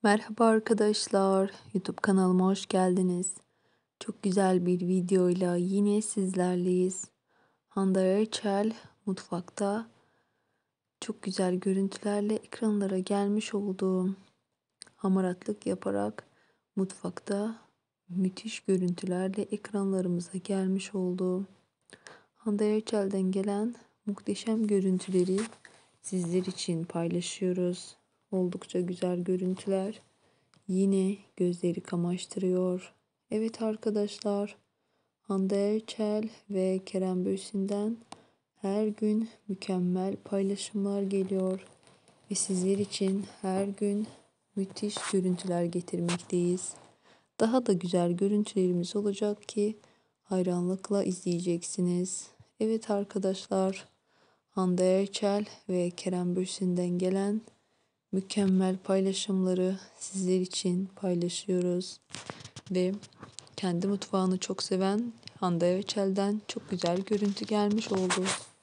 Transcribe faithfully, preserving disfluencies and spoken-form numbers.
Merhaba arkadaşlar, YouTube kanalıma hoş geldiniz. Çok güzel bir videoyla yine sizlerleyiz. Hande Erçel mutfakta çok güzel görüntülerle ekranlara gelmiş oldu. Hamaratlık yaparak mutfakta müthiş görüntülerle ekranlarımıza gelmiş oldu. Hande Erçel'den gelen muhteşem görüntüleri sizler için paylaşıyoruz. Oldukça güzel görüntüler. Yine gözleri kamaştırıyor. Evet arkadaşlar, Hande Erçel ve Kerem Bürsin'den her gün mükemmel paylaşımlar geliyor. Ve sizler için her gün müthiş görüntüler getirmekteyiz. Daha da güzel görüntülerimiz olacak ki hayranlıkla izleyeceksiniz. Evet arkadaşlar, Hande Erçel ve Kerem Bürsin'den gelen mükemmel paylaşımları sizler için paylaşıyoruz. Ve kendi mutfağını çok seven Hande Erçel'den çok güzel görüntü gelmiş oldu.